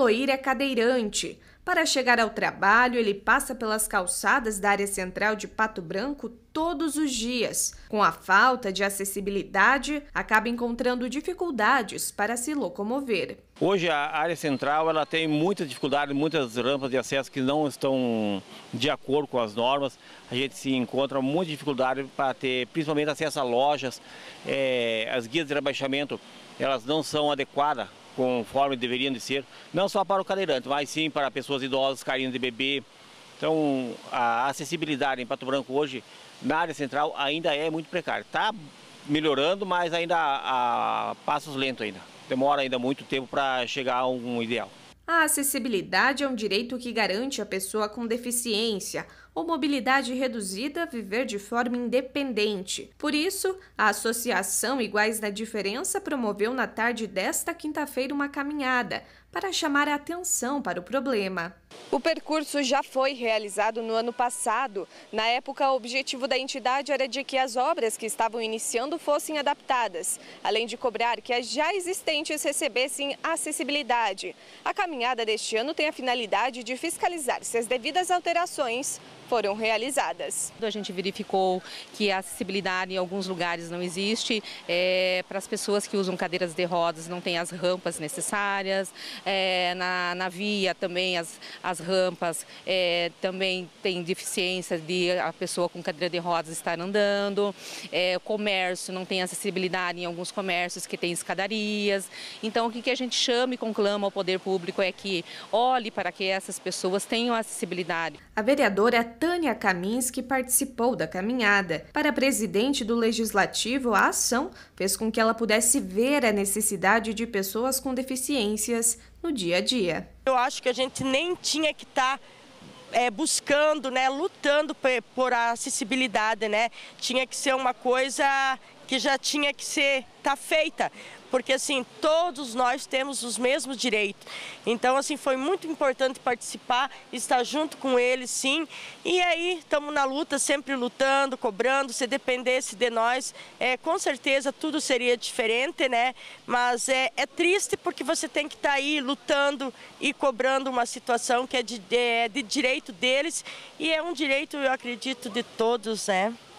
Eloir é cadeirante. Para chegar ao trabalho, ele passa pelas calçadas da área central de Pato Branco todos os dias. Com a falta de acessibilidade, acaba encontrando dificuldades para se locomover. Hoje a área central ela tem muita dificuldade, muitas rampas de acesso que não estão de acordo com as normas. A gente se encontra muita dificuldade para ter, principalmente, acesso a lojas. As guias de rebaixamento elas não são adequadas conforme deveriam de ser, não só para o cadeirante, mas sim para pessoas idosas, carinhas de bebê. Então, a acessibilidade em Pato Branco hoje, na área central, ainda é muito precária. Está melhorando, mas ainda a passos lentos ainda. Demora ainda muito tempo para chegar a um ideal. A acessibilidade é um direito que garante à pessoa com deficiência ou mobilidade reduzida viver de forma independente. Por isso, a Associação Iguais na Diferença promoveu na tarde desta quinta-feira uma caminhada para chamar a atenção para o problema. O percurso já foi realizado no ano passado. Na época, o objetivo da entidade era de que as obras que estavam iniciando fossem adaptadas, além de cobrar que as já existentes recebessem acessibilidade. A caminhada deste ano tem a finalidade de fiscalizar se as devidas alterações foram realizadas. A gente verificou que a acessibilidade em alguns lugares não existe, para as pessoas que usam cadeiras de rodas não tem as rampas necessárias, na via também as rampas também tem deficiência de a pessoa com cadeira de rodas estar andando, o comércio não tem acessibilidade em alguns comércios que tem escadarias. Então o que a gente chama e conclama ao poder público é que olhe para que essas pessoas tenham acessibilidade. A vereadora Tânia Kaminski participou da caminhada. Para a presidente do Legislativo, a ação fez com que ela pudesse ver a necessidade de pessoas com deficiências no dia a dia. Eu acho que a gente nem tinha que estar buscando, lutando por acessibilidade, Tinha que ser uma coisa que já tinha que estar feita. Porque assim, todos nós temos os mesmos direitos. Então assim, foi muito importante participar, estar junto com eles, sim. E aí, estamos na luta, sempre lutando, cobrando. Se dependesse de nós, com certeza tudo seria diferente, Mas é triste porque você tem que estar aí lutando e cobrando uma situação que é de direito deles. E é um direito, eu acredito, de todos,